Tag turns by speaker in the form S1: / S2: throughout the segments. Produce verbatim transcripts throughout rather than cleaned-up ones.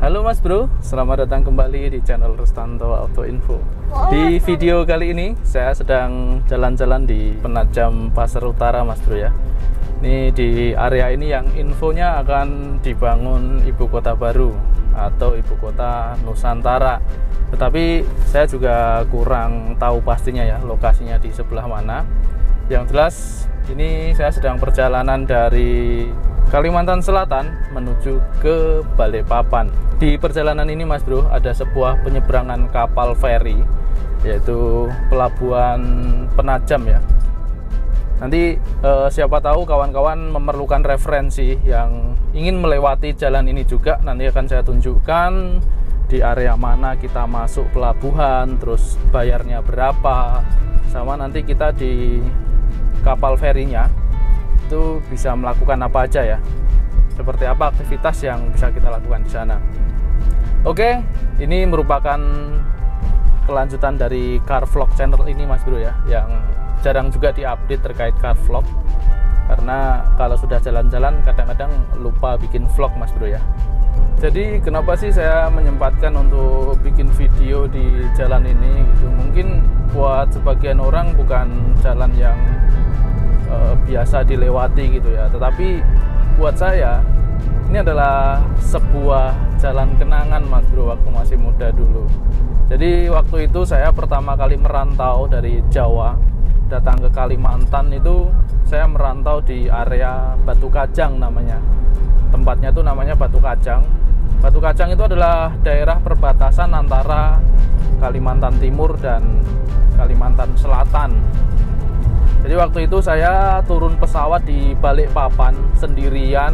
S1: Halo Mas Bro, selamat datang kembali di channel Rustanto Auto Info. Di video kali ini saya sedang jalan-jalan di Penajam Pasar Utara Mas Bro ya. Ini di area ini yang infonya akan dibangun ibu kota baru atau ibu kota Nusantara. Tetapi saya juga kurang tahu pastinya ya lokasinya di sebelah mana. Yang jelas ini saya sedang perjalanan dari Kalimantan Selatan menuju ke Balikpapan. Di perjalanan ini Mas Bro ada sebuah penyeberangan kapal feri, yaitu pelabuhan Penajam ya. Nanti eh, siapa tahu kawan-kawan memerlukan referensi yang ingin melewati jalan ini juga, nanti akan saya tunjukkan di area mana kita masuk pelabuhan, terus bayarnya berapa, sama nanti kita di kapal ferinya itu bisa melakukan apa aja ya, seperti apa aktivitas yang bisa kita lakukan di sana. Oke, ini merupakan kelanjutan dari car vlog channel ini Mas Bro ya, yang jarang juga diupdate terkait car vlog, karena kalau sudah jalan-jalan kadang-kadang lupa bikin vlog Mas Bro ya. Jadi kenapa sih saya menyempatkan untuk bikin video di jalan ini gitu? Mungkin buat sebagian orang bukan jalan yang uh, biasa dilewati gitu ya, tetapi buat saya ini adalah sebuah jalan kenangan Mas Bro waktu masih muda dulu. Jadi waktu itu saya pertama kali merantau dari Jawa datang ke Kalimantan, itu saya merantau di area Batu Kajang namanya. Tempatnya itu namanya Batu Kajang. Batu Kajang itu adalah daerah perbatasan antara Kalimantan Timur dan Kalimantan Selatan. Jadi waktu itu saya turun pesawat di Balikpapan sendirian,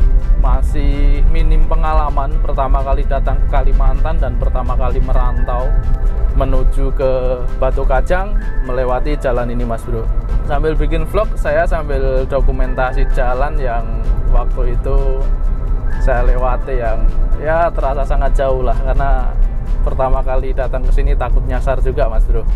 S1: masih minim pengalaman, pertama kali datang ke Kalimantan dan pertama kali merantau menuju ke Batu Kajang melewati jalan ini Mas Bro. Sambil bikin vlog, saya sambil dokumentasi jalan yang waktu itu saya lewati, yang ya terasa sangat jauh lah, karena pertama kali datang ke sini takut nyasar juga Mas Bro.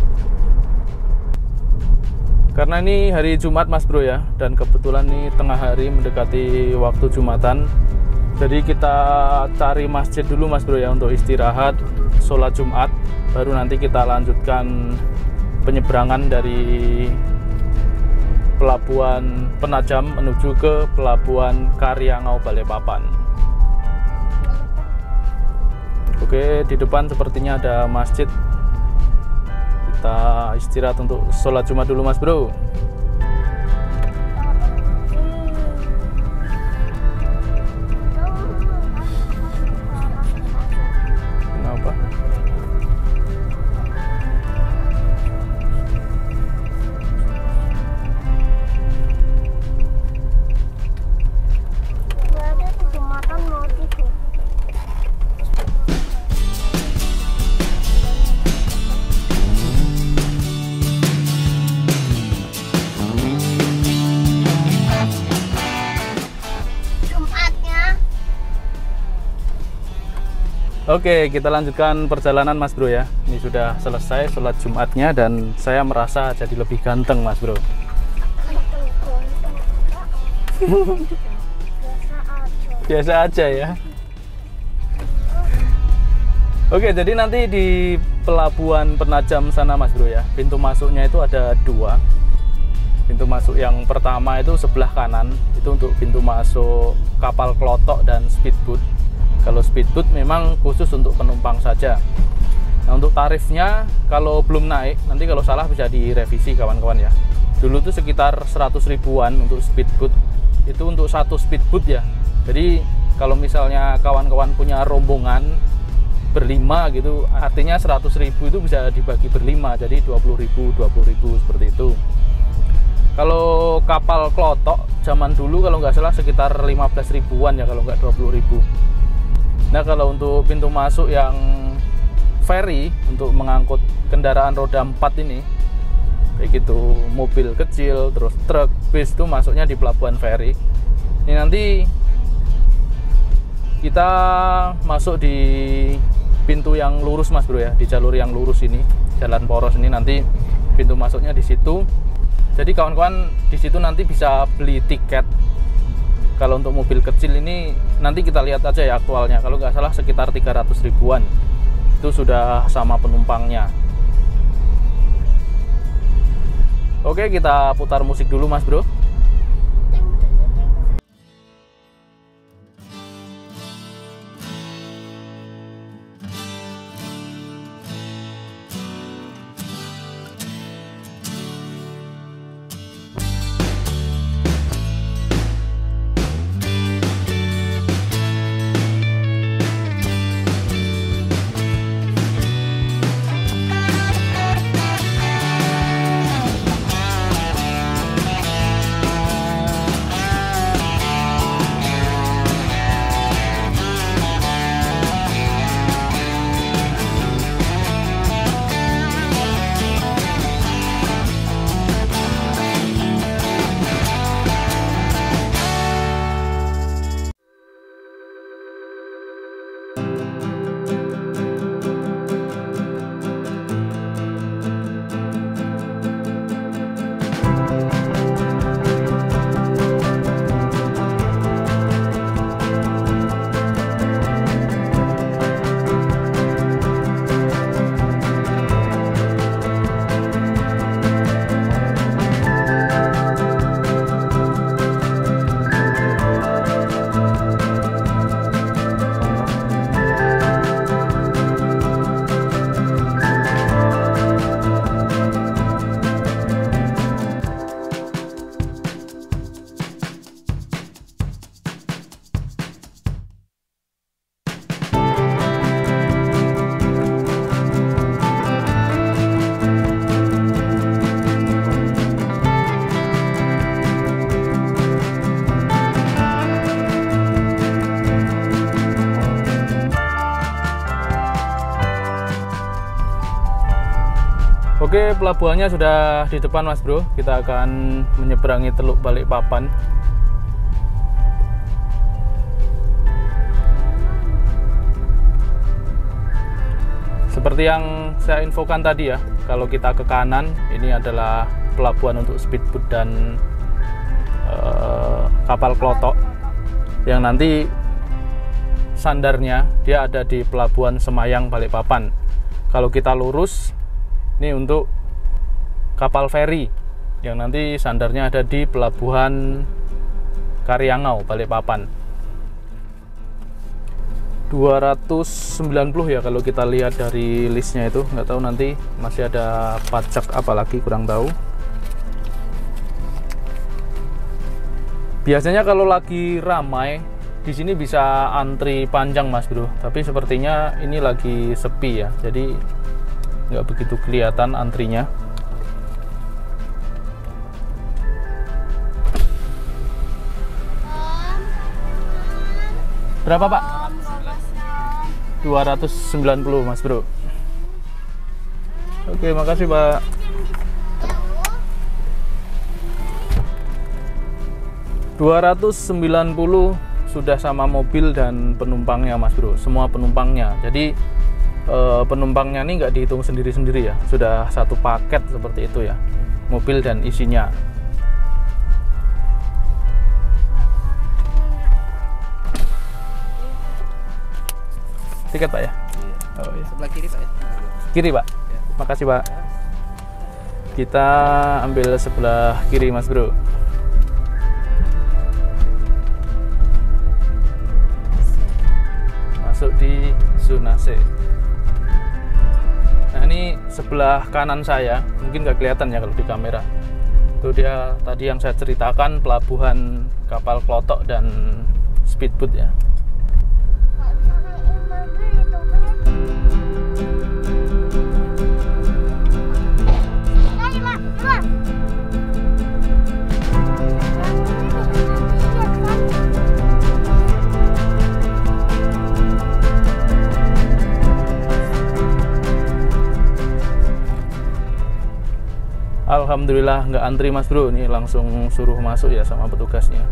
S1: Karena ini hari Jumat Mas Bro ya, dan kebetulan ini tengah hari mendekati waktu Jumatan. Jadi kita cari masjid dulu Mas Bro ya untuk istirahat, sholat Jumat, baru nanti kita lanjutkan penyeberangan dari pelabuhan Penajam menuju ke pelabuhan Karyangau Balikpapan. Oke, di depan sepertinya ada masjid. Kita istirahat untuk sholat Jumat dulu Mas Bro. Kenapa? Oke, kita lanjutkan perjalanan Mas Bro ya. Ini sudah selesai sholat Jumatnya dan saya merasa jadi lebih ganteng Mas Bro. Biasa aja ya. Oke, jadi nanti di pelabuhan Penajam sana Mas Bro ya, pintu masuknya itu ada dua. Pintu masuk yang pertama itu sebelah kanan, itu untuk pintu masuk kapal klotok dan speedboat. Kalau speedboat memang khusus untuk penumpang saja. Nah, untuk tarifnya kalau belum naik, nanti kalau salah bisa direvisi kawan-kawan ya. Dulu tuh sekitar seratus ribuan untuk speedboat. Itu untuk satu speedboat ya. Jadi kalau misalnya kawan-kawan punya rombongan berlima gitu, artinya seratus ribu itu bisa dibagi berlima, jadi dua puluh ribu, dua puluh ribu seperti itu. Kalau kapal klotok zaman dulu kalau nggak salah sekitar lima belas ribuan ya, kalau nggak dua puluh ribu. Nah, kalau untuk pintu masuk yang ferry untuk mengangkut kendaraan roda empat ini, kayak gitu, mobil kecil, terus truk, bis, itu masuknya di pelabuhan ferry. Ini nanti kita masuk di pintu yang lurus Mas Bro ya, di jalur yang lurus ini, jalan poros ini, nanti pintu masuknya di situ. Jadi kawan-kawan di situ nanti bisa beli tiket Kalau untuk mobil kecil ini nanti kita lihat aja ya aktualnya. Kalau nggak salah sekitar tiga ratus ribuan. Itu sudah sama penumpangnya. Oke, kita putar musik dulu Mas Bro. Oke, pelabuhannya sudah di depan Mas Bro. Kita akan menyeberangi Teluk Balikpapan. Seperti yang saya infokan tadi ya, kalau kita ke kanan ini adalah pelabuhan untuk speedboat dan uh, kapal klotok, yang nanti sandarnya dia ada di pelabuhan Semayang Balikpapan. Kalau kita lurus ini untuk kapal feri yang nanti sandarnya ada di pelabuhan Karyangau Balikpapan. dua ratus sembilan puluh ya kalau kita lihat dari listnya itu. Nggak tahu nanti masih ada pajak apa lagi, kurang tahu. Biasanya kalau lagi ramai di sini bisa antri panjang Mas Bro, tapi sepertinya ini lagi sepi ya, jadi nggak begitu kelihatan antrinya. Berapa Pak? dua ratus sembilan puluh Mas Bro. Oke, makasih Pak. dua ratus sembilan puluh sudah sama mobil dan penumpangnya Mas Bro, semua penumpangnya. Jadi eh, penumpangnya ini nggak dihitung sendiri-sendiri ya, sudah satu paket seperti itu ya, mobil dan isinya. Tiket Pak ya? Iya. Oh, iya.
S2: Sebelah kiri Pak ya?
S1: Kiri Pak? Ya. Makasih Pak. Kita ambil sebelah kiri Mas Bro. Masuk di zona C. Nah ini sebelah kanan saya, mungkin nggak kelihatan ya kalau di kamera. Itu dia tadi yang saya ceritakan, pelabuhan kapal klotok dan speedboat ya. Alhamdulillah nggak antri Mas Bro, ini langsung suruh masuk ya sama petugasnya.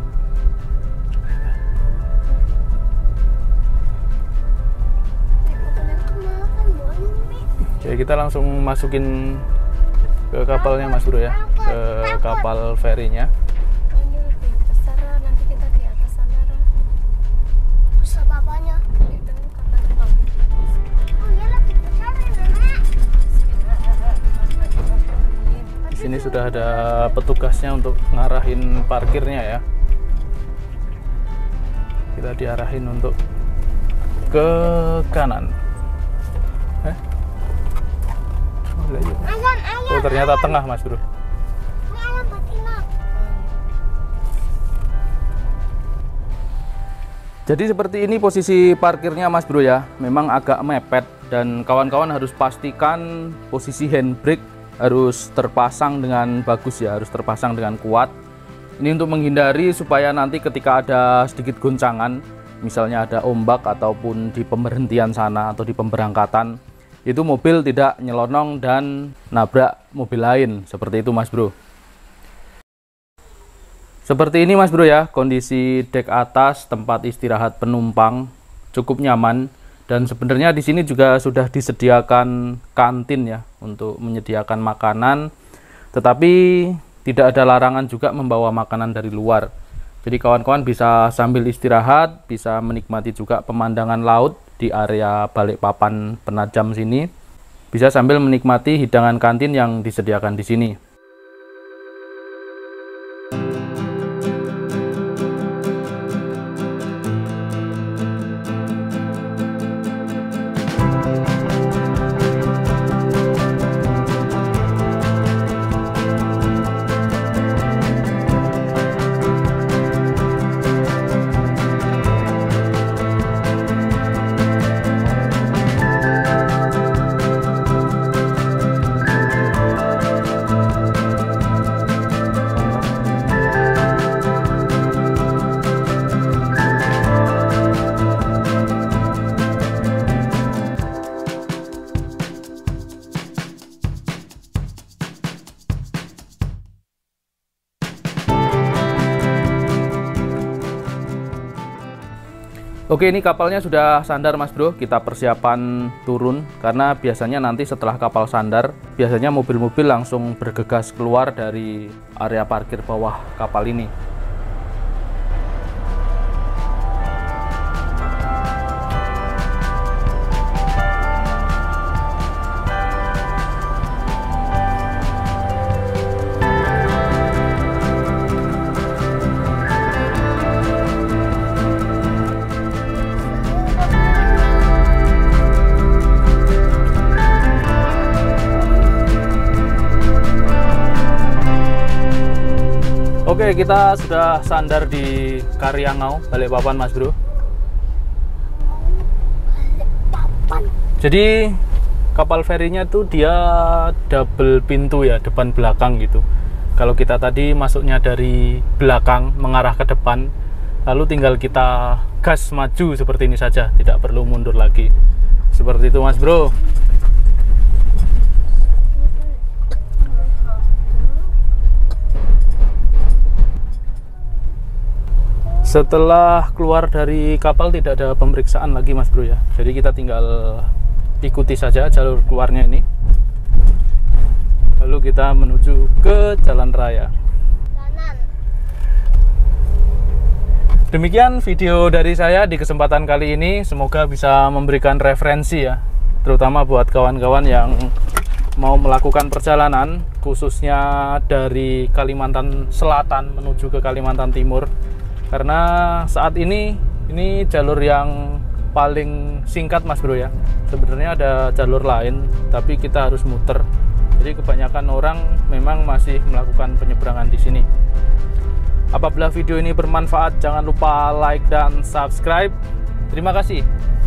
S1: Oke, kita langsung masukin ke kapalnya Mas Bro ya, ke kapal ferinya.
S2: Ini lebih besar, nanti kita di
S1: Ini sudah ada petugasnya untuk ngarahin parkirnya ya. Kita diarahin untuk ke kanan. Eh? Oh, ternyata tengah, Mas Bro. Jadi seperti ini posisi parkirnya, Mas Bro ya. Memang agak mepet dan kawan-kawan harus pastikan posisi handbrake harus terpasang dengan bagus ya, harus terpasang dengan kuat. Ini untuk menghindari supaya nanti ketika ada sedikit goncangan, misalnya ada ombak ataupun di pemberhentian sana atau di pemberangkatan, itu mobil tidak nyelonong dan nabrak mobil lain. Seperti itu, Mas Bro. Seperti ini, Mas Bro ya, kondisi dek atas tempat istirahat penumpang cukup nyaman. Dan sebenarnya di sini juga sudah disediakan kantin ya untuk menyediakan makanan, tetapi tidak ada larangan juga membawa makanan dari luar. Jadi kawan-kawan bisa sambil istirahat, bisa menikmati juga pemandangan laut di area Balikpapan Penajam sini. Bisa sambil menikmati hidangan kantin yang disediakan di sini. Oke, ini kapalnya sudah sandar, Mas Bro. Kita persiapan turun karena biasanya nanti setelah kapal sandar, biasanya mobil-mobil langsung bergegas keluar dari area parkir bawah kapal ini. Oke, kita sudah sandar di Karyangau, Balikpapan, Mas Bro. Jadi kapal ferinya tuh dia double pintu ya, depan belakang gitu. Kalau kita tadi masuknya dari belakang mengarah ke depan, lalu tinggal kita gas maju seperti ini saja, tidak perlu mundur lagi. Seperti itu, Mas Bro. Setelah keluar dari kapal tidak ada pemeriksaan lagi, Mas Bro ya. Jadi kita tinggal ikuti saja jalur keluarnya ini. Lalu kita menuju ke jalan raya. Demikian video dari saya di kesempatan kali ini. Semoga bisa memberikan referensi ya, terutama buat kawan-kawan yang mau melakukan perjalanan, khususnya dari Kalimantan Selatan menuju ke Kalimantan Timur. Karena saat ini ini jalur yang paling singkat, Mas Bro ya. Sebenarnya ada jalur lain, tapi kita harus muter. Jadi kebanyakan orang memang masih melakukan penyeberangan di sini. Apabila video ini bermanfaat, jangan lupa like dan subscribe. Terima kasih.